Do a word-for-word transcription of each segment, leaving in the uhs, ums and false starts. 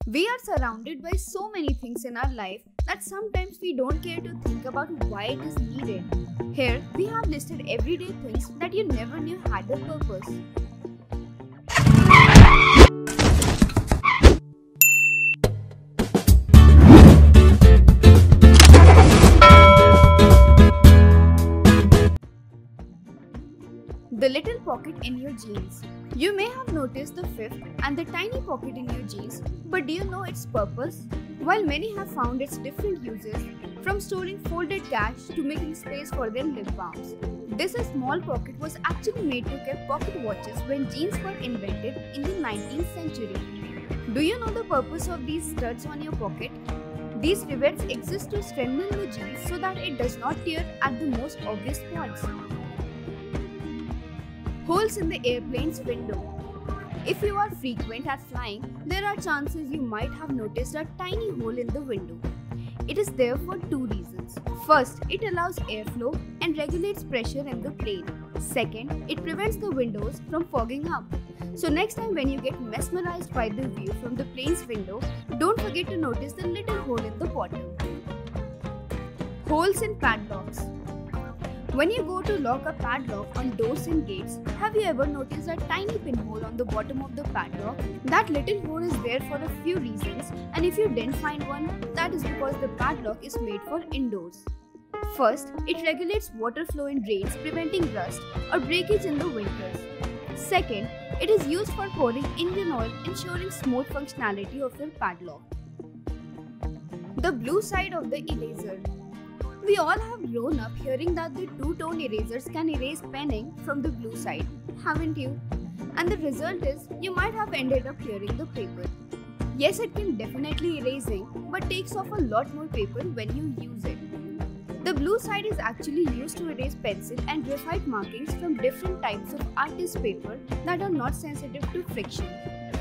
We are surrounded by so many things in our life that sometimes we don't care to think about why it is needed. Here, we have listed everyday things that you never knew had a purpose. The little pocket in your jeans. You may have noticed the fifth and the tiny pocket in your jeans, but do you know its purpose? While many have found its different uses, from storing folded cash to making space for their lip balms, this small pocket was actually made to keep pocket watches when jeans were invented in the nineteenth century. Do you know the purpose of these studs on your pocket? These rivets exist to strengthen the jeans so that it does not tear at the most obvious spots. Holes in the airplane's window. If you are frequent at flying, there are chances you might have noticed a tiny hole in the window. It is there for two reasons. First, it allows airflow and regulates pressure in the plane. Second, it prevents the windows from fogging up. So next time when you get mesmerized by the view from the plane's window, don't forget to notice the little hole in the bottom. Holes in padlocks. When you go to lock a padlock on doors and gates, have you ever noticed a tiny pinhole on the bottom of the padlock? That little hole is there for a few reasons, and if you didn't find one, that is because the padlock is made for indoors. First, it regulates water flow in drains, preventing rust or breakage in the winters. Second, it is used for pouring engine oil, ensuring smooth functionality of your padlock. The blue side of the eraser. We all have grown up hearing that the two-tone erasers can erase penning from the blue side, haven't you? And the result is, you might have ended up tearing the paper. Yes, it can definitely erase ink, but takes off a lot more paper when you use it. The blue side is actually used to erase pencil and graphite markings from different types of artist paper that are not sensitive to friction.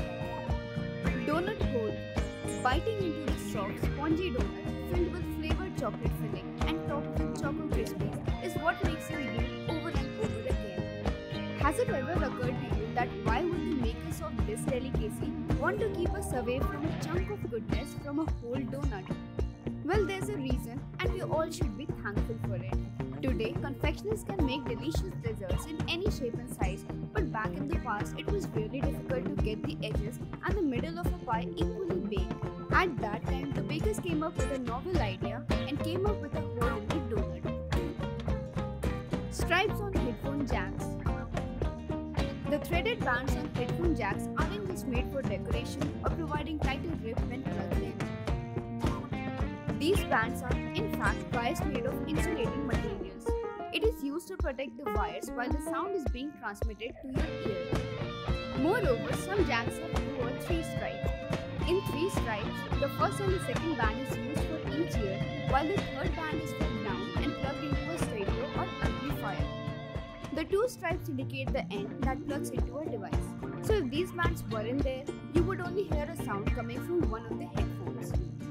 Donut hole. Biting into the soft, spongy donut filled with flavored chocolate filling and topped with Choco Krispies is what makes you eat over and over again. Has it ever occurred to you that why would the makers of this delicacy want to keep us away from a chunk of goodness from a whole donut? Well, there's a reason, and we all should be thankful for it. Today, confectioners can make delicious desserts in any shape and size, but back in the past, it was really difficult to get the edges and the middle of a pie equally baked. At that time, the bakers came up with a novel idea and came up with a hole in the donut. Stripes on headphone jacks. The threaded bands on headphone jacks aren't just made for decoration or providing tighter grip when plugged in. These bands are, in fact, wires made of insulating materials. It is used to protect the wires while the sound is being transmitted to your ear. Moreover, some jacks have two or three stripes. In three stripes, the first and the second band is used for each ear, while the third band is for ground and plugged into a stereo or amplifier. The two stripes indicate the end that plugs into a device. So if these bands weren't there, you would only hear a sound coming from one of the headphones.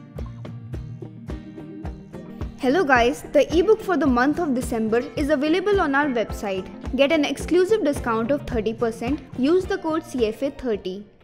Hello guys, the ebook for the month of December is available on our website. Get an exclusive discount of thirty percent. Use the code C F A thirty.